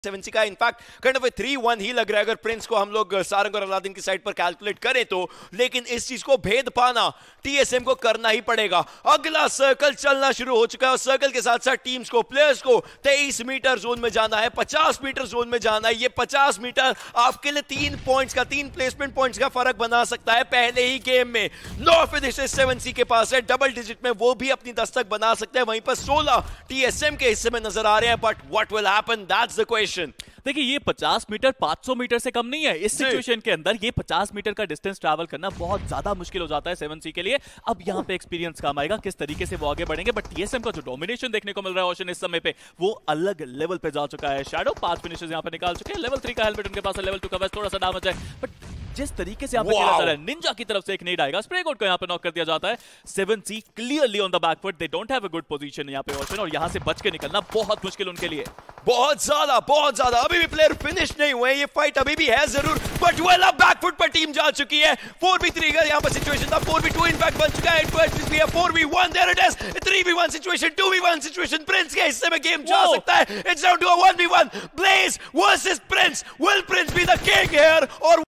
7C का in fact kind of 3-1 ही लग रहा है अगर प्रिंस को हम लोग सारंग और अलादीन की साइड पर कैलकुलेट करें तो। लेकिन इस चीज को भेद पाना टीएसएम को करना ही पड़ेगा। अगला सर्कल चलना शुरू हो चुका है और सर्कल के साथ साथ टीम्स को, प्लेयर्स को 23 मीटर जोन में जाना है, 50 मीटर जोन में जाना है। ये 50 मीटर आपके लिए 3 पॉइंट्स का, 3 प्लेसमेंट पॉइंट्स का फर्क बना सकता है पहले ही गेम में। 9 फिनिशेस 7C के पास है, डबल डिजिट में वो भी अपनी दस्तक बना सकते हैं। वहीं पर 16 टीएसएम के हिस्से में नजर आ रहे हैं। But what will happen, that's the question. देखिए ये 50 मीटर 500 मीटर से कम नहीं है। इस सिचुएशन के अंदर ये 50 मीटर का डिस्टेंस ट्रैवल करना बहुत ज्यादा मुश्किल हो जाता है 7C के लिए। अब यहाँ पे एक्सपीरियंस काम आएगा, किस तरीके से वो आगे बढ़ेंगे। बट टीएसएम का जो डोमिनेशन देखने को मिल रहा है ओशन इस समय पे, वो अलग लेवल पे जा चुका है। शैडो 5 फिनिशेस यहाँ पे निकाल चुके हैं। लेवल 3 का हेलमेट उनके पास है, लेवल 2 का वेस्ट थोड़ा सा डैमेज है। बट जिस तरीके से यहाँ पे खेला जा रहा है, निंजा की तरफ से एक नीड आएगा, स्प्रे कोड को यहाँ पे नॉक कर दिया जाता है। 7C clearly on the back foot, they don't have a good position यहाँ पे ओशन, और यहाँ से बच के निकलना बहुत मुश्किल उनके लिए। बहुत ज्यादा अभी भी प्लेयर फिनिश नहीं हुए, ये फाइट अभी भी है जरूर। बट वेल अब बैकफुट पर टीम जा चुकी है। 4v3 का यहाँ पर सिचुएशन था, 4v2 इनफैक्ट बन चुका है। 4v1 there it is, 3v1 situation, 2v1 situation. Prince के हिस्से में गेम जा सकता है। It's down to a 1v1 Blaze versus Prince. Will Prince be the king here और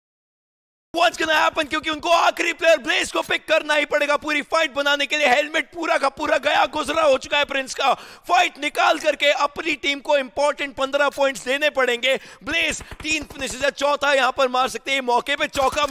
What's gonna happen? क्योंकि उनको आखिरी प्लेयर ब्लेज को पिक करना ही पड़ेगा पूरी फाइट बनाने के लिए। हेलमेट पूरा का पूरा गया गुजरा हो चुका है प्रिंस का। फाइट निकाल करके अपनी टीम को इंपॉर्टेंट 15 पॉइंट्स देने पड़ेंगे। ब्लेज 3 फिनिशेस है, चौथा यहां पर मार सकते हैं। मौके पे चौका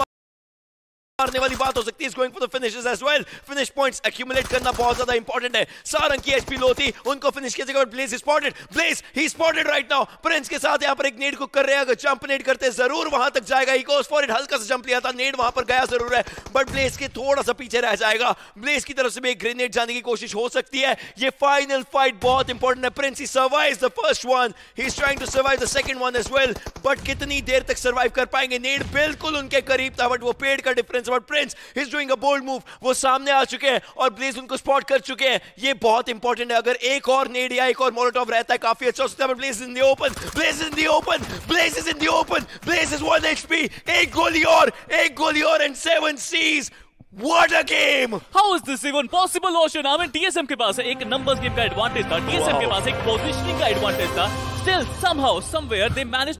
मारने वाली बात हो सकती है। Going for the finishes as well. Finish points accumulate करना बहुत ज्यादा इंपॉर्टेंट है। सारंग की एचपी लो थी, उनको फिनिश किया जाएगा। Blaze spotted, Blaze he spotted right now. Prince के साथ यहां पर एक नेड को कर रहे हैं, अगर जंप नेड करते जरूर वहां तक जाएगा। ही गोस फॉर इट, हल्का सा जंप लिया था, नेड वहां पर गया जरूर है, बट ब्लेज के थोड़ा सा पीछे रह जाएगा। ब्लेज की तरफ से भी एक ग्रेनेड जाने की कोशिश हो सकती है। ये फाइनल फाइट बहुत इंपॉर्टेंट है। Prince he survives the first one, he is trying to survive the second one as well. But कितनी देर तक सर्वाइव कर पाएंगे? नेड बिल्कुल उनके करीब था, बट वो पेड़ का difference. But Prince is doing a bold move, वो सामने आ चुके हैं और ब्लेज उनको स्पॉट कर चुके हैं। ये बहुत इंपॉर्टेंट है। अगर एक और नेड या एक और मोलोटोव रहता है काफी अच्छा हो सकता है। Blaze in the open, Blaze in the open, Blaze is in the open, Blaze is 1 HP। एक गोली और and 7 Cs। What a game! How is this even possible, Ocean? I mean, TSM के पास एक numbers game का advantage था, TSM के पास एक positioning का एडवांटेज था। Still, somehow, somewhere, they managed